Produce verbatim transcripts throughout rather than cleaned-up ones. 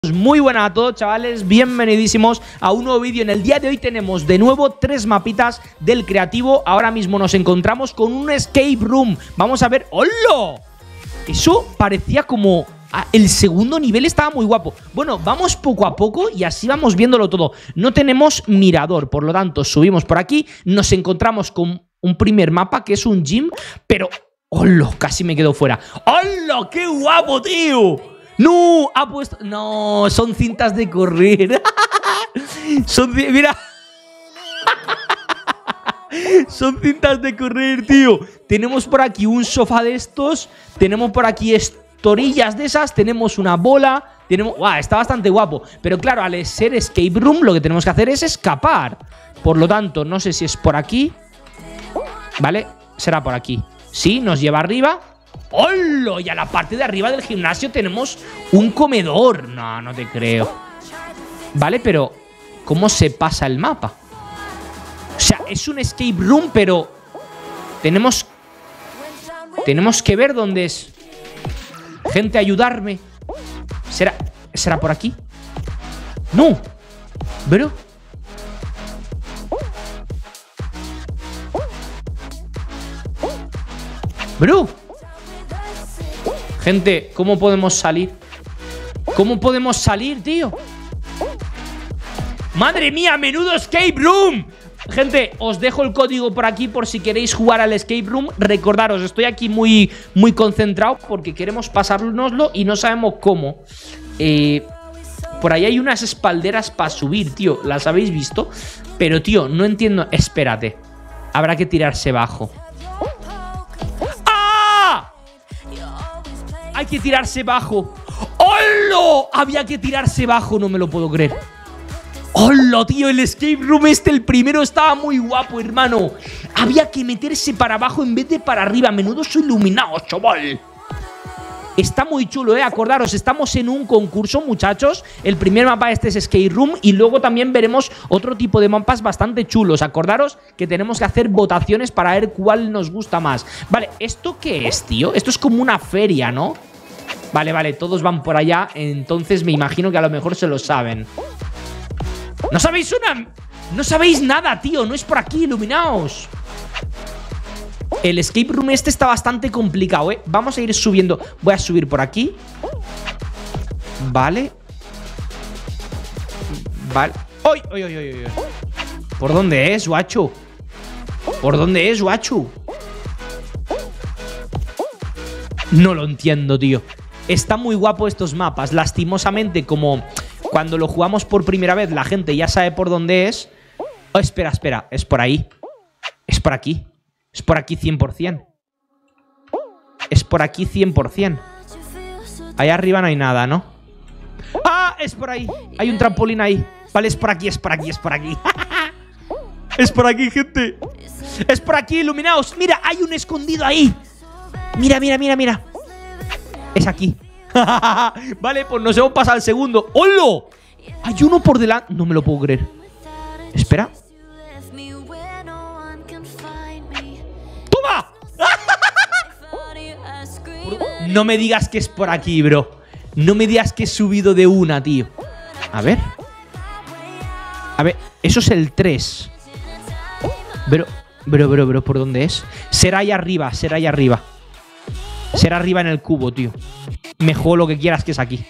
Muy buenas a todos, chavales, bienvenidísimos a un nuevo vídeo. En el día de hoy tenemos de nuevo tres mapitas del creativo. Ahora mismo nos encontramos con un escape room. Vamos a ver... ¡Hola! Eso parecía como... El segundo nivel estaba muy guapo. Bueno, vamos poco a poco y así vamos viéndolo todo. No tenemos mirador, por lo tanto subimos por aquí. Nos encontramos con un primer mapa que es un gym, pero... ¡Hola! Casi me quedo fuera. ¡Hola! ¡Qué guapo, tío! ¡No! Ha puesto... No, son cintas de correr. Son... Mira. Son cintas de correr, tío. Tenemos por aquí un sofá de estos. Tenemos por aquí estorillas de esas. Tenemos una bola. Tenemos... ¡Guau! Está bastante guapo. Pero claro, al ser escape room, lo que tenemos que hacer es escapar. Por lo tanto, no sé si es por aquí. ¿Vale? Será por aquí. Sí, nos lleva arriba. ¡Hola! Y a la parte de arriba del gimnasio tenemos un comedor. No, no te creo. Vale, pero ¿cómo se pasa el mapa? O sea, es un escape room, pero tenemos Tenemos que ver dónde es. Gente, ayudarme. ¿Será, ¿será por aquí? No. ¿Pero? Bro. Gente, ¿cómo podemos salir? ¿Cómo podemos salir, tío? ¡Madre mía! ¡Menudo escape room! Gente, os dejo el código por aquí por si queréis jugar al escape room. Recordaros, estoy aquí muy, muy concentrado porque queremos pasárnoslo y no sabemos cómo. Eh, por ahí hay unas espalderas para subir, tío. ¿Las habéis visto? Pero, tío, no entiendo. Espérate. Habrá que tirarse bajo. Hay que tirarse bajo. ¡Hola! Había que tirarse bajo, no me lo puedo creer. ¡Hola, tío! El escape room este, el primero, estaba muy guapo, hermano. Había que meterse para abajo en vez de para arriba. Menudo soy iluminado, chaval. Está muy chulo, ¿eh? Acordaros, estamos en un concurso, muchachos. El primer mapa este es escape room y luego también veremos otro tipo de mapas bastante chulos. Acordaros que tenemos que hacer votaciones para ver cuál nos gusta más. Vale, ¿esto qué es, tío? Esto es como una feria, ¿no? Vale, vale, todos van por allá. Entonces me imagino que a lo mejor se lo saben. ¿No sabéis una? No sabéis nada, tío. No es por aquí, iluminaos. El escape room este está bastante complicado, ¿eh? Vamos a ir subiendo. Voy a subir por aquí. Vale. Vale. ¡Ay, ay, ay, ay! ¿Por dónde es, guacho? ¿Por dónde es, guacho? No lo entiendo, tío. Está muy guapo estos mapas. Lastimosamente, como cuando lo jugamos por primera vez, la gente ya sabe por dónde es. Oh, espera, espera. Es por ahí. Es por aquí. Es por aquí cien por cien. Es por aquí cien por cien. Allá arriba no hay nada, ¿no? ¡Ah! Es por ahí. Hay un trampolín ahí. Vale, es por aquí, es por aquí, es por aquí. Es por aquí, gente. Es por aquí, iluminaos. Mira, hay un escondido ahí. Mira, mira, mira, mira. Es aquí. Vale, pues nos hemos pasado al segundo. ¡Hola! Hay uno por delante. No me lo puedo creer. Espera. ¡Toma! No me digas que es por aquí, bro. No me digas que he subido de una, tío. A ver. A ver, eso es el tres. Bro, bro, bro, bro, ¿por dónde es? Será ahí arriba, será ahí arriba. Será arriba en el cubo, tío. Me juego lo que quieras que es aquí.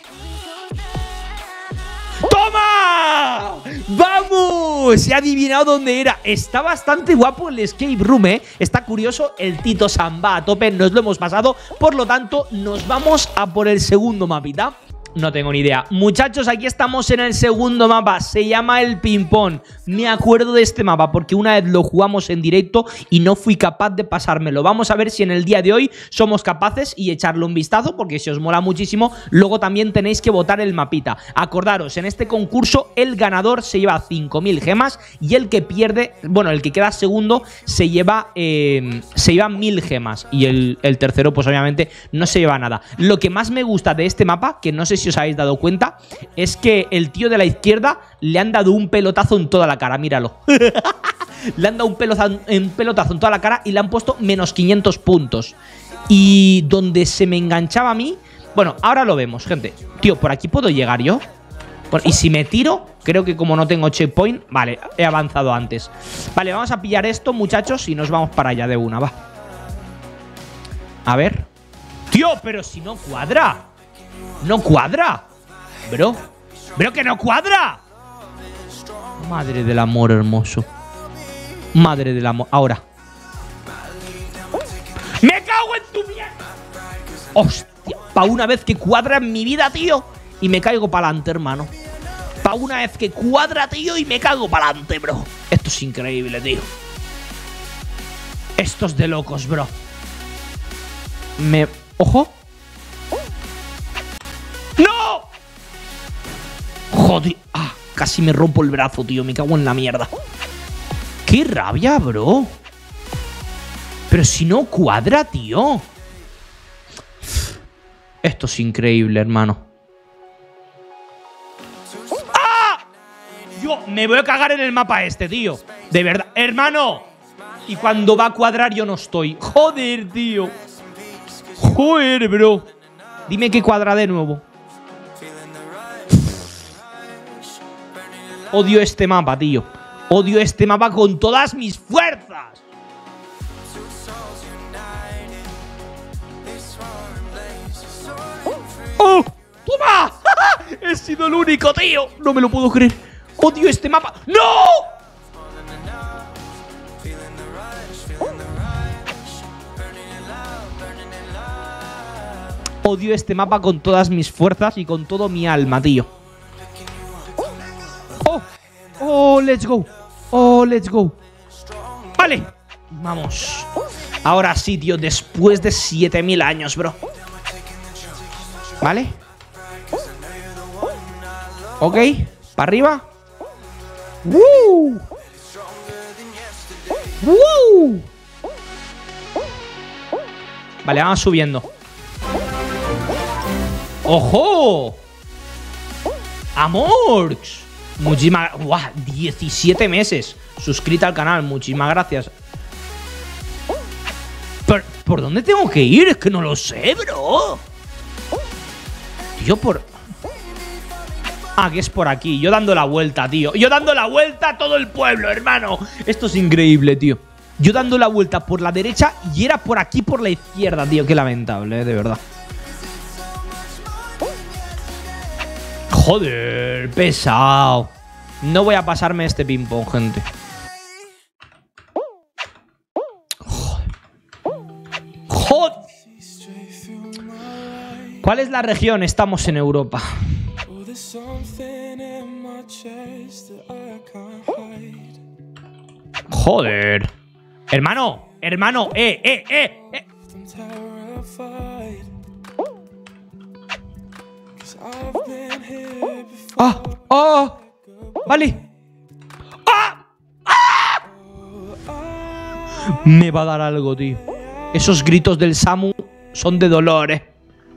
¡Toma! ¡Vamos! Se ha adivinado dónde era. Está bastante guapo el escape room, ¿eh? Está curioso. El Tito Samba a tope. Nos lo hemos pasado. Por lo tanto, nos vamos a por el segundo mapita. No tengo ni idea. Muchachos, aquí estamos en el segundo mapa. Se llama el ping-pong. Me acuerdo de este mapa porque una vez lo jugamos en directo y no fui capaz de pasármelo. Vamos a ver si en el día de hoy somos capaces y echarle un vistazo, porque si os mola muchísimo, luego también tenéis que votar el mapita. Acordaros, en este concurso el ganador se lleva cinco mil gemas y el que pierde, bueno, el que queda segundo se lleva eh, se lleva mil gemas y el, el tercero pues obviamente no se lleva nada. Lo que más me gusta de este mapa, que no sé si os habéis dado cuenta, es que el tío de la izquierda le han dado un pelotazo en toda la cara, míralo. Le han dado un pelotazo, un pelotazo en toda la cara y le han puesto menos quinientos puntos. Y donde se me enganchaba a mí... Bueno, ahora lo vemos, gente. Tío, ¿por aquí puedo llegar yo? Bueno, y si me tiro, creo que como no tengo checkpoint, vale, he avanzado antes. Vale, vamos a pillar esto, muchachos, y nos vamos para allá de una, va. A ver. Tío, pero si no cuadra. No cuadra. Bro. Bro, que no cuadra. Madre del amor hermoso. Madre del amor. Ahora. ¡Me cago en tu mierda! Hostia, pa' una vez que cuadra en mi vida, tío. Y me caigo para adelante, hermano. Pa' una vez que cuadra, tío, y me cago para adelante, bro. Esto es increíble, tío. Esto es de locos, bro. Me... ¡Ojo! ¡No! Joder. Ah, casi me rompo el brazo, tío. Me cago en la mierda. ¡Qué rabia, bro! Pero si no cuadra, tío. Esto es increíble, hermano. Yo me voy a cagar en el mapa este, tío. De verdad. Hermano. Y cuando va a cuadrar yo no estoy. Joder, tío. Joder, bro. Dime que cuadra de nuevo. Odio este mapa, tío. Odio este mapa con todas mis fuerzas. ¡Oh! ¡Toma! He sido el único, tío. No me lo puedo creer. Odio este mapa. ¡No! Odio este mapa con todas mis fuerzas y con todo mi alma, tío. ¡Oh! ¡Oh, let's go! ¡Oh, let's go! Vale. Vamos. Ahora sí, tío. Después de siete mil años, bro. ¿Vale? Ok. ¿Para arriba? ¡Woo! ¡Woo! Vale, vamos subiendo. ¡Ojo! ¡Amorx! Muchísimas... ¡Guau! diecisiete meses suscrita al canal. Muchísimas gracias. ¿Por, ¿Por dónde tengo que ir? Es que no lo sé, bro. Tío, por... Ah, que es por aquí. Yo dando la vuelta, tío. Yo dando la vuelta a todo el pueblo, hermano. Esto es increíble, tío. Yo dando la vuelta por la derecha y era por aquí, por la izquierda, tío. Qué lamentable, eh, de verdad. Joder, pesado. No voy a pasarme este ping-pong, gente. Joder. Joder. ¿Cuál es la región? Estamos en Europa. Joder. Hermano, hermano, eh, eh, eh, eh. Ah, ah, vale. ¡Ah! ¡Ah! Me va a dar algo, tío. Esos gritos del Samu son de dolor, eh.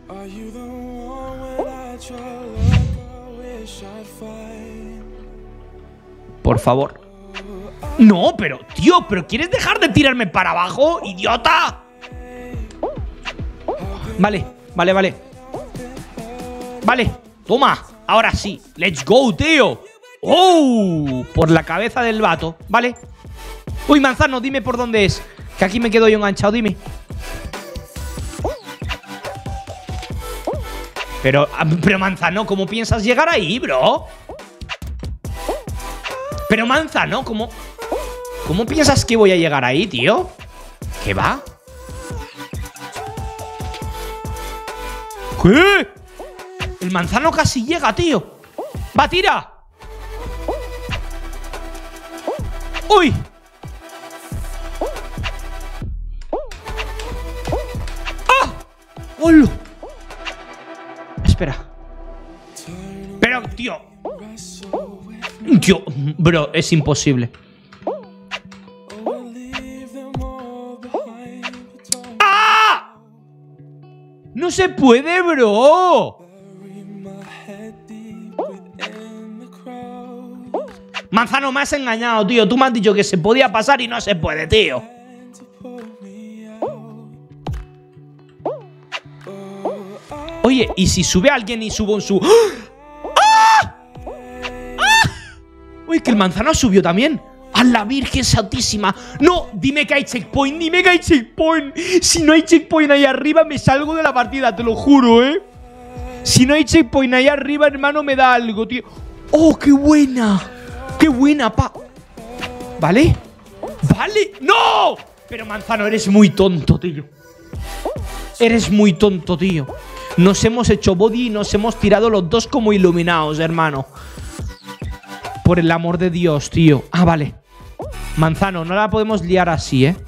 Por favor. No, pero, tío, ¿pero quieres dejar de tirarme para abajo, idiota? Vale, vale, vale. Vale, toma. Ahora sí, let's go, tío. ¡Oh! Por la cabeza del vato, vale. Uy, manzano, dime por dónde es. Que aquí me quedo yo enganchado, dime. Pero, pero manzano, ¿cómo piensas llegar ahí, bro? Pero manzano, ¿cómo? ¿Cómo piensas que voy a llegar ahí, tío? ¿Qué va? ¿Qué? El manzano casi llega, tío. ¡Va, tira! ¡Uy! ¡Ah! ¡Hola! Espera. Pero, tío. Tío, bro, es imposible. ¡Ah! No se puede, bro. Manzano, me has engañado, tío. Tú me has dicho que se podía pasar y no se puede, tío. Oye, ¿y si sube alguien y subo en su... ¡Ah! Uy, que el manzano subió también. ¡A la Virgen Santísima! ¡No! Dime que hay checkpoint, dime que hay checkpoint. Si no hay checkpoint ahí arriba, me salgo de la partida, te lo juro, ¿eh? Si no hay checkpoint ahí arriba, hermano, me da algo, tío. ¡Oh, qué buena! ¡Qué buena, pa! ¿Vale? ¿Vale? ¡No! Pero manzano, eres muy tonto, tío. Eres muy tonto, tío. Nos hemos hecho body y nos hemos tirado los dos como iluminados, hermano. Por el amor de Dios, tío. Ah, vale. Manzano, no la podemos liar así, ¿eh?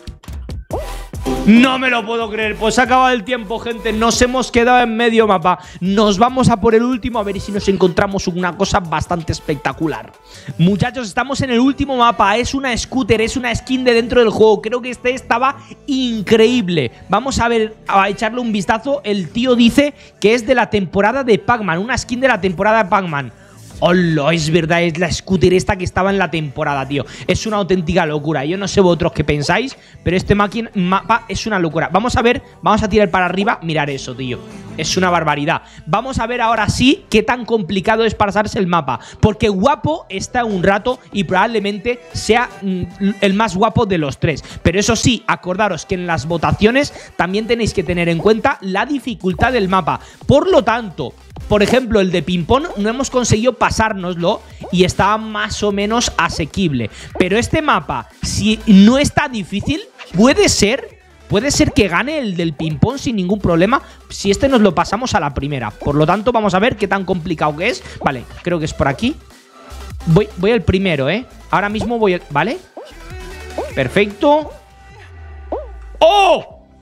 No me lo puedo creer. Pues se ha acabado el tiempo, gente. Nos hemos quedado en medio mapa. Nos vamos a por el último a ver si nos encontramos una cosa bastante espectacular. Muchachos, estamos en el último mapa. Es una scooter, es una skin de dentro del juego. Creo que este estaba increíble. Vamos a ver, a echarle un vistazo. El tío dice que es de la temporada de Pac-Man. Una skin de la temporada de Pac-Man. ¡Hola! Es verdad, es la scooter esta que estaba en la temporada, tío. Es una auténtica locura. Yo no sé vosotros qué pensáis, pero este mapa es una locura. Vamos a ver, vamos a tirar para arriba. Mirar eso, tío. Es una barbaridad. Vamos a ver ahora sí qué tan complicado es pasarse el mapa. Porque guapo está un rato y probablemente sea mm, el más guapo de los tres. Pero eso sí, acordaros que en las votaciones también tenéis que tener en cuenta la dificultad del mapa. Por lo tanto, por ejemplo, el de ping-pong no hemos conseguido pasárnoslo y estaba más o menos asequible. Pero este mapa, si no está difícil, puede ser, puede ser que gane el del ping-pong sin ningún problema si este nos lo pasamos a la primera. Por lo tanto, vamos a ver qué tan complicado que es. Vale, creo que es por aquí. Voy, voy al primero, ¿eh? Ahora mismo voy al... ¿Vale? Perfecto. ¡Oh!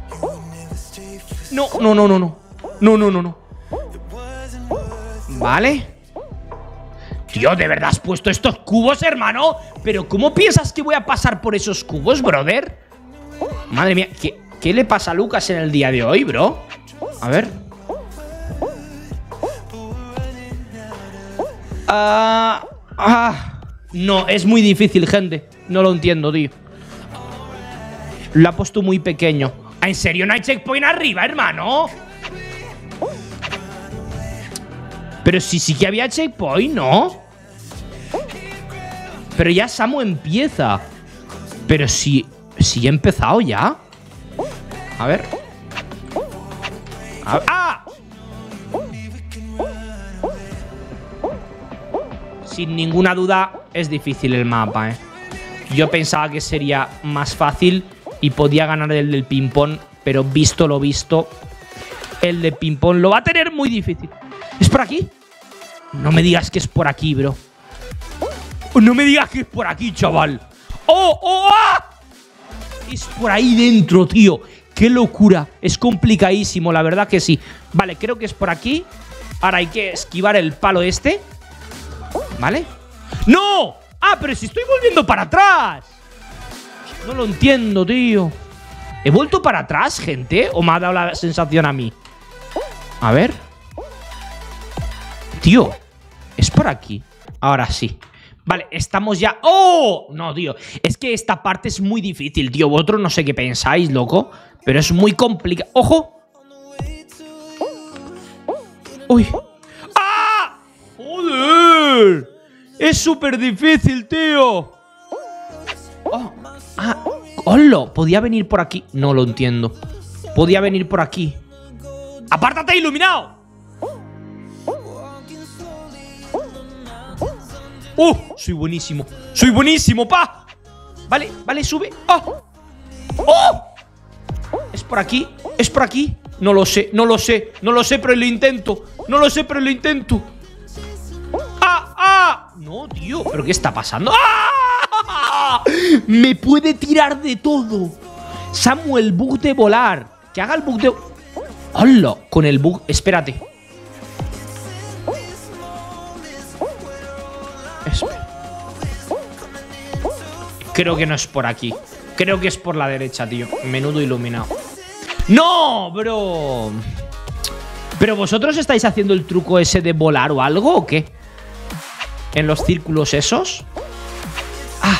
No, no, no, no, no. No, no, no, no. Vale. Tío, ¿de verdad has puesto estos cubos, hermano? ¿Pero cómo piensas que voy a pasar por esos cubos, brother? Madre mía, ¿qué, qué le pasa a Lucas en el día de hoy, bro? A ver. Ah, ah. No, es muy difícil, gente. No lo entiendo, tío. Lo ha puesto muy pequeño. ¿En serio no hay checkpoint arriba, hermano? Pero sí, sí que había checkpoint, ¿no? Pero ya Samu empieza. Pero sí, sí ha empezado ya. A ver. A ver. ¡Ah! Sin ninguna duda es difícil el mapa, ¿eh? Yo pensaba que sería más fácil y podía ganar el del ping-pong, pero visto lo visto, el de ping-pong lo va a tener muy difícil. ¿Es por aquí? No me digas que es por aquí, bro. No me digas que es por aquí, chaval. ¡Oh, oh, ah! Es por ahí dentro, tío. ¡Qué locura! Es complicadísimo, la verdad que sí. Vale, creo que es por aquí. Ahora hay que esquivar el palo este. ¿Vale? ¡No! ¡Ah, pero si estoy volviendo para atrás! No lo entiendo, tío. ¿He vuelto para atrás, gente? ¿O me ha dado la sensación a mí? A ver. Tío, es por aquí. Ahora sí. Vale, estamos ya... ¡Oh! No, tío. Es que esta parte es muy difícil, tío. Vosotros no sé qué pensáis, loco. Pero es muy complicado. ¡Ojo! ¡Uy! ¡Ah! ¡Joder! Es súper difícil, tío. Oh. Ah, ¡hola! ¿Podía venir por aquí? No lo entiendo. Podía venir por aquí. ¡Apártate, iluminado! ¡Uh! Soy buenísimo. ¡Soy buenísimo, pa! Vale, vale, sube. ¡Oh! ¡Oh! ¿Es por aquí? ¿Es por aquí? No lo sé, no lo sé. No lo sé, pero lo intento. No lo sé, pero lo intento. ¡Ah! ¡Ah! No, tío. ¿Pero qué está pasando? ¡Ah! Me puede tirar de todo. Samuel, bug de volar. Que haga el bug de... ¡Hola! Con el bug... Espérate. Espera. Creo que no es por aquí. Creo que es por la derecha, tío. Menudo iluminado. ¡No, bro! ¿Pero vosotros estáis haciendo el truco ese de volar o algo o qué? ¿En los círculos esos? ¡Ah!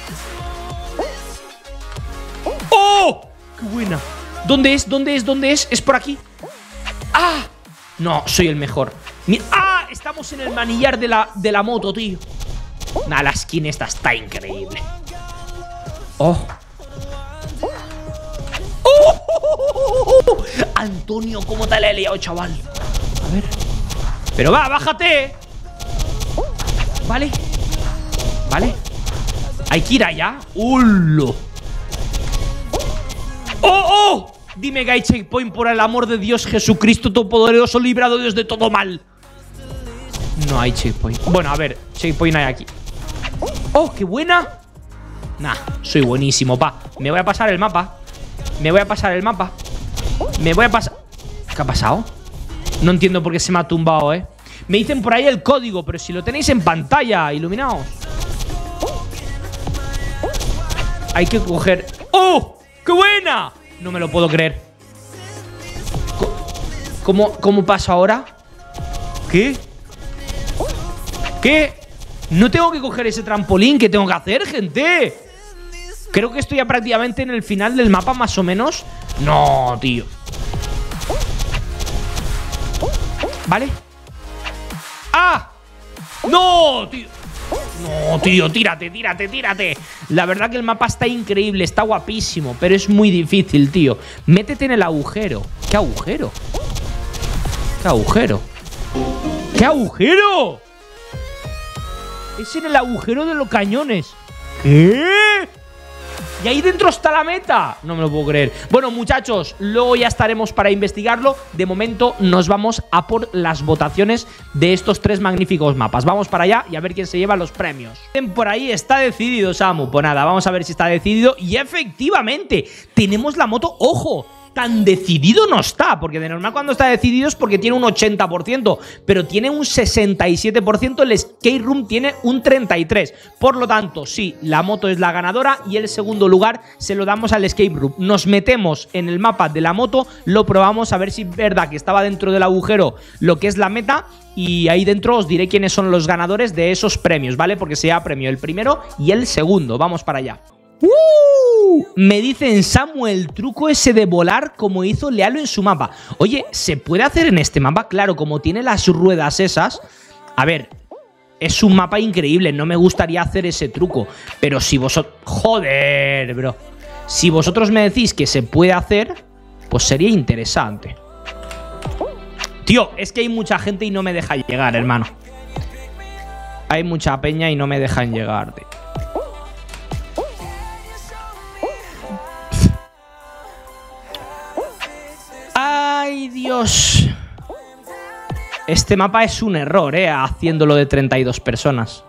¡Oh! ¡Qué buena! ¿Dónde es? ¿Dónde es? ¿Dónde es? ¿Es por aquí? ¡Ah! No, soy el mejor. ¡Ah! Estamos en el manillar de la, de la moto, tío. Nah, la skin esta está increíble. ¡Oh! ¡Oh! Antonio, ¿cómo te la he liado, chaval? A ver. Pero va, bájate. Vale. Vale. Hay que ir allá. ¡Ulo! ¡Oh, oh! Dime que hay checkpoint, por el amor de Dios, Jesucristo Todopoderoso, librado Dios de todo mal. No hay checkpoint. Bueno, a ver, checkpoint hay aquí. ¡Oh, qué buena! Nah, soy buenísimo, pa. Me voy a pasar el mapa. Me voy a pasar el mapa. Me voy a pasar... ¿Qué ha pasado? No entiendo por qué se me ha tumbado, eh. Me dicen por ahí el código, pero si lo tenéis en pantalla, iluminaos. Hay que coger... ¡Oh! ¡Qué buena! No me lo puedo creer. ¿Cómo, cómo pasa ahora? ¿Qué? ¿Qué? No tengo que coger ese trampolín. ¿Qué tengo que hacer, gente? Creo que estoy ya prácticamente en el final del mapa, más o menos. No, tío. ¿Vale? ¡Ah! ¡No, tío! No, tío, tírate, tírate, tírate. La verdad que el mapa está increíble, está guapísimo, pero es muy difícil, tío. Métete en el agujero. ¿Qué agujero? ¿Qué agujero? ¿Qué agujero? Es en el agujero de los cañones. ¿Qué? Y ahí dentro está la meta. No me lo puedo creer. Bueno, muchachos, luego ya estaremos para investigarlo. De momento nos vamos a por las votaciones de estos tres magníficos mapas. Vamos para allá y a ver quién se lleva los premios. Por ahí está decidido, Samu. Pues nada, vamos a ver si está decidido. Y efectivamente, tenemos la moto. ¡Ojo! Tan decidido no está, porque de normal cuando está decidido es porque tiene un ochenta por ciento, pero tiene un sesenta y siete por ciento, el Skate Room tiene un treinta y tres por ciento. Por lo tanto, sí, la moto es la ganadora y el segundo lugar se lo damos al Escape Room. Nos metemos en el mapa de la moto, lo probamos a ver si es verdad que estaba dentro del agujero lo que es la meta, y ahí dentro os diré quiénes son los ganadores de esos premios, ¿vale? Porque se ha premio el primero y el segundo. Vamos para allá. ¡Uh! Me dicen Samuel, el truco ese de volar como hizo Lealo en su mapa. Oye, ¿se puede hacer en este mapa? Claro, como tiene las ruedas esas. A ver, es un mapa increíble. No me gustaría hacer ese truco, pero si vosotros... Joder, bro. Si vosotros me decís que se puede hacer, pues sería interesante. Tío, es que hay mucha gente y no me deja llegar, hermano. Hay mucha peña y no me dejan llegar, tío. ¡Ay, Dios! Este mapa es un error, ¿eh? Haciéndolo de treinta y dos personas.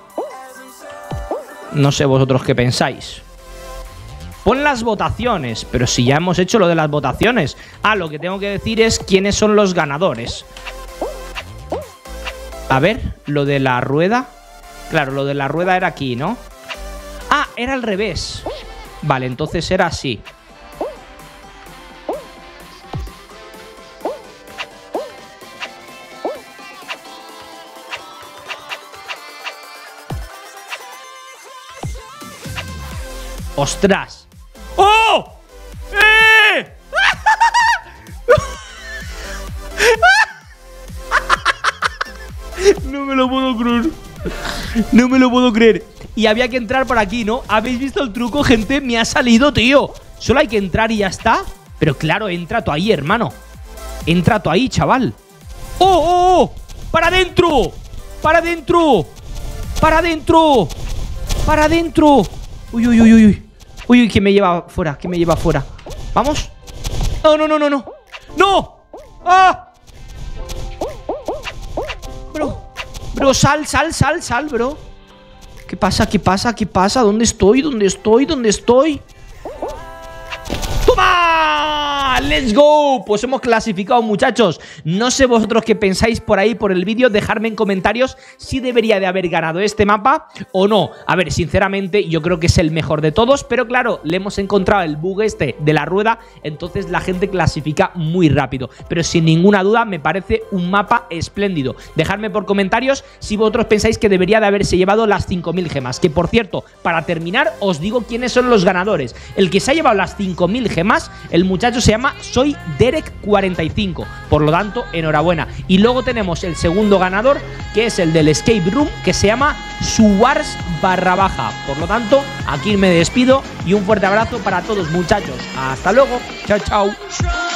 No sé vosotros qué pensáis. Pon las votaciones. Pero si ya hemos hecho lo de las votaciones. Ah, lo que tengo que decir es quiénes son los ganadores. A ver, lo de la rueda. Claro, lo de la rueda era aquí, ¿no? Ah, era al revés. Vale, entonces era así. ¡Ostras! ¡Oh! ¡Eh! No me lo puedo creer. No me lo puedo creer. Y había que entrar por aquí, ¿no? ¿Habéis visto el truco, gente? Me ha salido, tío. Solo hay que entrar y ya está. Pero claro, entra tú ahí, hermano. Entra tú ahí, chaval. ¡Oh, oh, oh! ¡Para adentro! ¡Para adentro! ¡Para adentro! ¡Para adentro! Uy, uy, uy, uy, uy. Uy, uy, que me lleva fuera, que me lleva fuera. ¿Vamos? No, no, no, no, no. ¡No! ¡Ah! Bro, bro, sal, sal, sal, sal, bro. ¿Qué pasa? ¿Qué pasa? ¿Qué pasa? ¿Dónde estoy? ¿Dónde estoy? ¿Dónde estoy? ¡Toma! ¡Let's go! Pues hemos clasificado, muchachos. No sé vosotros qué pensáis por ahí, por el vídeo. Dejadme en comentarios si debería de haber ganado este mapa o no. A ver, sinceramente, yo creo que es el mejor de todos. Pero claro, le hemos encontrado el bug este de la rueda. Entonces la gente clasifica muy rápido. Pero sin ninguna duda me parece un mapa espléndido. Dejadme por comentarios si vosotros pensáis que debería de haberse llevado las cinco mil gemas. Que por cierto, para terminar, os digo quiénes son los ganadores. El que se ha llevado las cinco mil gemas, el muchacho se llama llama Soy Derek cuarenta y cinco. Por lo tanto, enhorabuena. Y luego tenemos el segundo ganador, que es el del Escape Room, que se llama Suwars barra baja. Por lo tanto, aquí me despido y un fuerte abrazo para todos, muchachos. Hasta luego. Chao, chao.